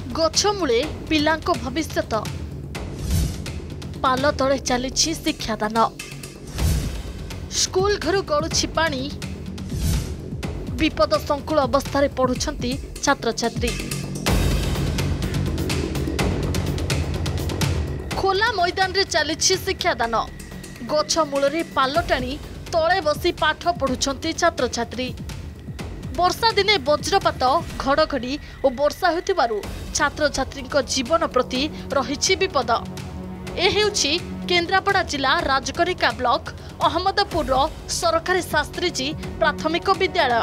गछमूले पिलांको भविष्यत पाल तले चली शिक्षादान स्कूल घर गड़ुछि पानी विपद संकुल अवस्था पढ़ुछंती छात्र छात्री खोला मैदान रे चली शिक्षादान गछमूल रे पाल टाणी तले बसी पाठ पढ़ुछंती छात्र छात्री वर्षा दिने वज्रपात घड़घड़ी और वर्षा होतिबारु छात्र छात्री जीवन प्रति रही विपद। ए केन्द्रापड़ा जिला राजकनिका ब्लॉक अहमदपुर सरकारी शास्त्रीजी प्राथमिक विद्यालय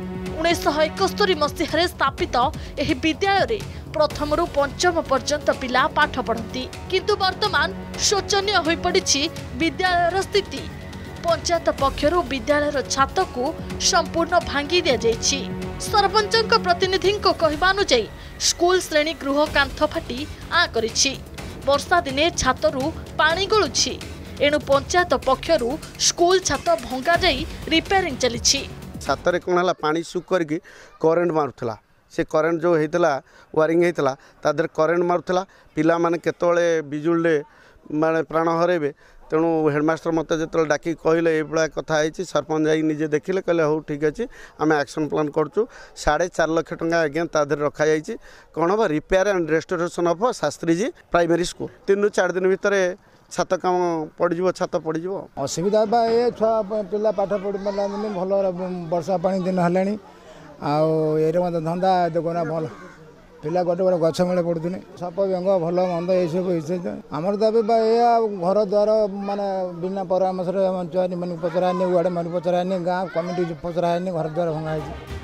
1971 मसीह स्थापित यह विद्यालय प्रथम रु पंचम पर्यंत पिला पाठ पढ़ती किंतु वर्तमान शोचनीय हो पड़ी विद्यालय स्थिति। पंचायत पक्षर विद्यालय छात को संपूर्ण भांगी दि जाइछि। सरपंच प्रतिनिधि कहवा अनुसार स्कूल श्रेणी गृह कांथ फाटी आ करिछि। वर्षा दिने छातरू पानी गलुछि एणु पंचायत पक्षर स्कूल छात भंगा जाई रिपेयरिंग चलिछि। छातरे कोन हला पानी सुख करके करेंट मारुथला से करेंट जो हेतला वायरिंग हेतला तादर करेंट मारुथला पिला माने केतोले बिजुले माने प्राण हरेबे तेणु हेडमास्टर मत जो डाक कहले ये कथा है सरपंच जाई निजे देखिले कहले हो ठीक अच्छे आम एक्शन प्लान करूँ 4.5 लाख टंका आज्ञा तादेह रखा जाइए कौन हम repair and restoration of Shastriji primary school 3 ରୁ 4 दिन भितर छात काम पड़ छात पड़ असुविधा ये छुआ पिला पाठ पढ़ भल वर्षा पानी दिन है आए धंदा देखना भल पिला गोटे गोटे गछ मूले पड़ुने सप व्यंग भल मंद ये सब आमर तो घर द्वार माने बिना परामर्श मान पचरानी वार्ड मान पचरानी गाँव कमिटी पचरानी घर द्वार भंगा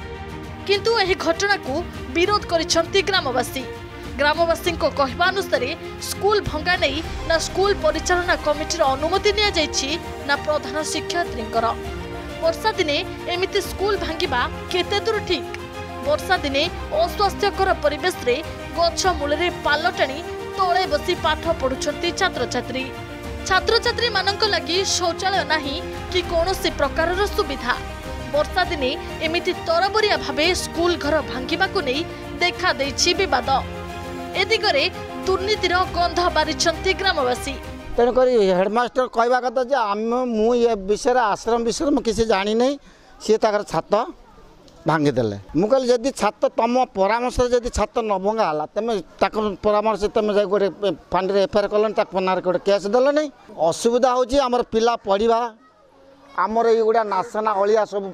किंतु एही घटना को विरोध करिसंती ग्रामवासी। ग्रामवासी कहवा अनुसार स्कूल भंगा नहीं ना स्कूल परिचालना कमिटी अनुमति नि जाइछि ना प्रधान शिक्षयित्री। वर्षा दिने एमिति स्कूल भांगिबा केते दूर ठीक। वर्षा दिने अस्वास्थ्यकर परिवेश रे गछ मूल रे पाल टाणी तले बसी पाठ पढ़ुछंती छात्र छात्री। छात्र छात्री मानक लगी शौचालय नाही कि कोनोसी प्रकारर सुविधा। वर्षा दिने एमिति तरबरिया भावे स्कूल घर भांगिबाकू नै देखा दैछि विवाद। ए दिगरे दुर्नीतिर गंध बारिछंती ग्रामवासी। तेणुक हेडमास्टर कहवा कथा जे मु ये विषय आश्रम विषय में किसी जानी नहीं सी छात भांगीदे मुझे जदि छात तुम परामर्श जदि छात न भंगा तुम परामर्श तुम जा गोटे फांड एफआईआर कल नारे गोटे केस देल नहीं असुविधा होमर पिला पढ़ा आमर ये गुड़ा नासना अलिया सब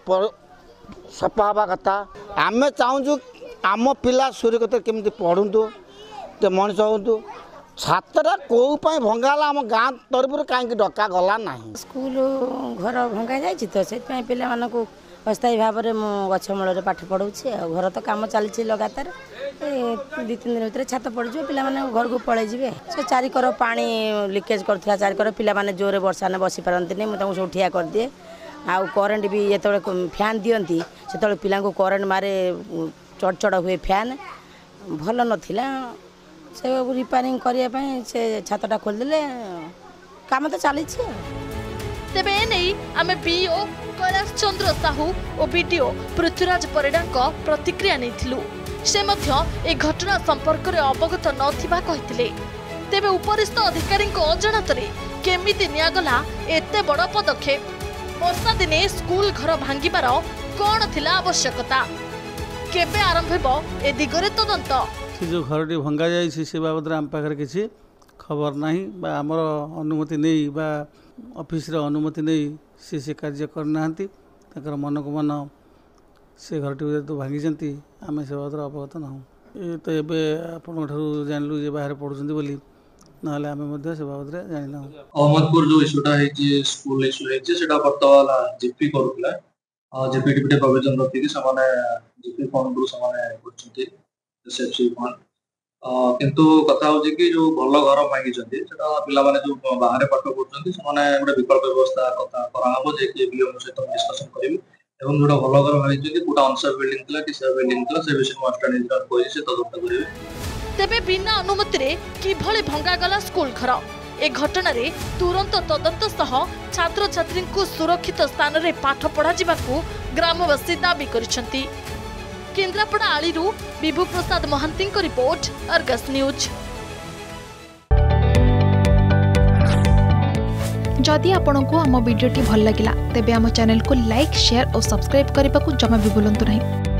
सफा हवा कथा आम चाहूँ आम पिला सुरक्षित केमती पढ़ु मनीष हूँ छातटा कौपाई भंगा आम गाँ तरफ कहीं डका गला ना स्कूल घर भंगा जाइए तो से पे अस्थायी भाव में गछमूल पाठ पढ़ाऊँगी घर तो कम चली लगातार 2-3 दिन भर छात पड़ जाए पे घर को पलि जाए से चारिकर पानी लिकेज कर चारिकर पे जोरे वर्षा ने बसी पारती नहीं मुझे सब ठिया कर दिए आउ करेन्ट भी ये फैन दिखती से पिला करेन्ट मारे चढ़ हुए फैन भल नाला से रिपेयरिंग करने से छातटा खोलदे काम तो चली। तेबे एनेई आमे बीओ कैलाश चंद्र साहू और बीडीओ पृथ्वीराज परिडा प्रतिक्रिया नैथिलु। से मध्य ए घटना संपर्क रे अवगत नथिबा कहिथिले। तेबे उपरिस्थ अधिकारी अजाणतरे केमिति नियागला एते बड़ पदक्षेप। वर्षा दिने स्कूल घर भांगिबार कौन थिला आवश्यकता केबे आरंभ हेबो ए दिगरे तदंत। जो घरटी भंगा जाइए से बाबद आम पाखे किसी खबर ना आमर अनुमति नहीं बा ऑफिस रे अनुमति नहीं से कार्य करना मन को मन से घरटी तो भांगी आम से बाबद अवगत ना ये तो ये आपण जानलु जे बाहर पढ़ुं बोली ना आम से बाबद जाना। अहमदपुर जो इश्यूटा है स्कूल इश्यू है बर्तवाला जीपी करूला जीपी टीपी प्रोविजन रखिक जीपी फंड रू से किंतु कथा हो कि जो भल घर भांगी पे जो बाहर पाठ पढ़ुं गोटे विकल्प व्यवस्था कथा कराब जे सहित डिस्कसन करी जोटा भल घर भाई गोटा अनसेफ बिल्डिंग कि सेफ बिल्डिंग से विषय मास्टर तदंत करेंगे। तेबे बिना अनुमति रे किभली भंगा गला स्कूल घर ए घटना रे तुरंत तदंत सह छात्र छात्री को सुरक्षित स्थान रे पाठ पढ़ा जिबाकू ग्रामवासी दाबी करिसंती। केन्द्रापड़ा आलीरू Vibhu Prasad Mahanti report, Argus News. जदि आपंक आम भिडी भल लगा तेब आम चैनल को लाइक, शेयर और सब्सक्राइब करने को जमा भी भूलु नहीं।